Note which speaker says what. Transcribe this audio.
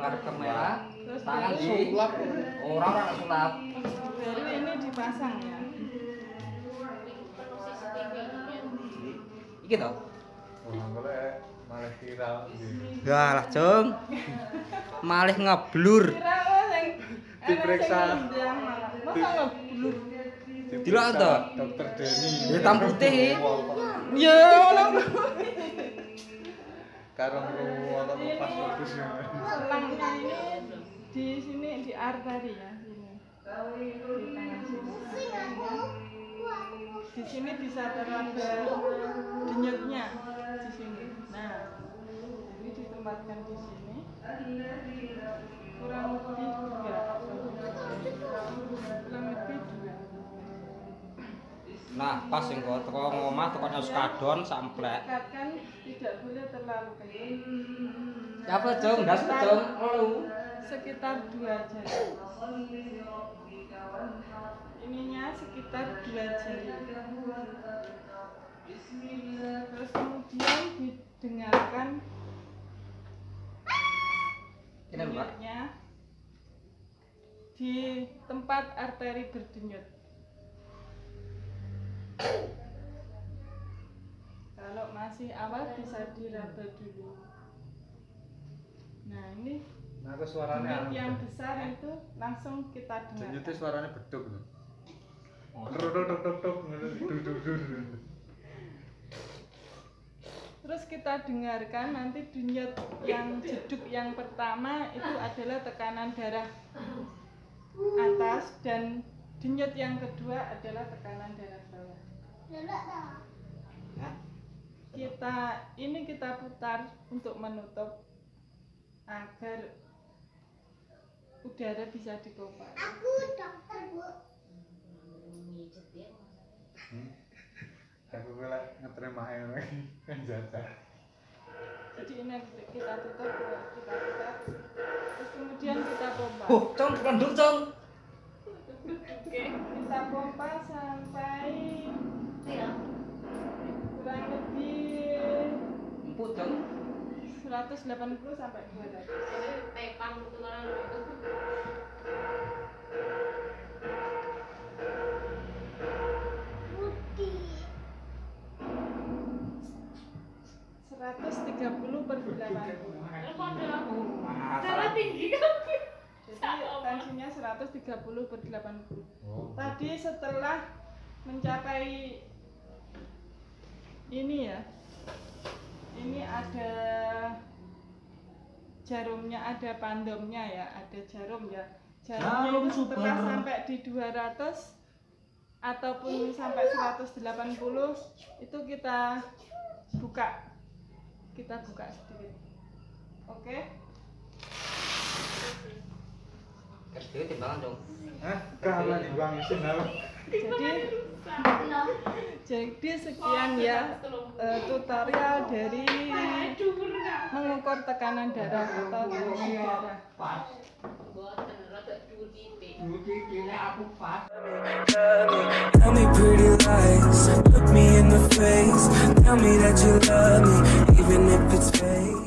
Speaker 1: ngarep ke merah.
Speaker 2: Terus
Speaker 1: Tangan
Speaker 2: baru-
Speaker 1: di orang sulap.
Speaker 2: baru ini dipasang ya.
Speaker 1: Iki toh.
Speaker 3: Malah viral gitu.
Speaker 1: Lah lah, Jung. Malih ngeblur.
Speaker 2: Kira sing
Speaker 3: Diperiksa.
Speaker 2: masa ngeblur.
Speaker 1: Dilok to?
Speaker 3: Dokter Denny.
Speaker 1: Hitam putih.
Speaker 2: Ya Allah.
Speaker 3: Karo ngono pas bagus ya.
Speaker 2: Selangnya ini di sini di arteri ya sini. Di tangan sini. Di sini bisa terlambat denyutnya di sini. Nah, jadi ditempatkan di sini. Kurang lebih 2. Kurang lebih 2.
Speaker 1: Nah, pas sing kok teko ngomah teko nyos kadon samplek.
Speaker 2: Dekatkan tidak boleh terlalu kecil.
Speaker 1: Apa, Jung? Ndas, Jung.
Speaker 2: Sekitar 2 jari. Ininya sekitar 2 jari. Terus kemudian didengarkan
Speaker 1: Ini lho, Pak.
Speaker 2: denyutnya di tempat arteri berdenyut. Kalau masih awal bisa diraba dulu. Nah ini
Speaker 3: Nah, aku suaranya
Speaker 2: denyut yang besar itu langsung kita
Speaker 3: Denyutnya
Speaker 2: dengarkan.
Speaker 3: suaranya beduk lho. Duk duk.
Speaker 2: Terus kita dengarkan nanti denyut yang jeduk yang pertama itu adalah tekanan darah atas dan denyut yang kedua adalah tekanan darah bawah. Kita putar untuk menutup agar udara bisa dipompa.
Speaker 4: Aku dokter, Bu.
Speaker 3: Aku kira ngeterima air lagi kan jatah.
Speaker 2: Jadi ini kita tutup, terus kemudian kita pompa.
Speaker 1: Jung, kenduk, Jung.
Speaker 2: Oke, kita pompa sampai kurang lebih
Speaker 1: Empuk, Jung.
Speaker 2: 180 sampai 200.
Speaker 4: Putih.
Speaker 2: 130 per 80.
Speaker 5: Cara tinggi kan?
Speaker 2: Jadi tensinya 130 per 80.
Speaker 3: Oh.
Speaker 2: Tadi setelah mencapai ini ya, ini ada jarumnya, ada pandomnya ya, ada jarum ya. Jarumnya
Speaker 1: Jarum
Speaker 2: itu setelah
Speaker 1: super.
Speaker 2: sampai di 200 ataupun sampai 180 itu kita buka sedikit. Oke.
Speaker 1: Kedhe timbangan, Jung.
Speaker 3: Hah? Kalah dibuang isin halo.
Speaker 2: Jadi sekian ya tutorial dari mengukur tekanan darah atau tensi darah.
Speaker 6: Tell me pretty lies, look me in the face. Tell me that you love me, even if it's fake.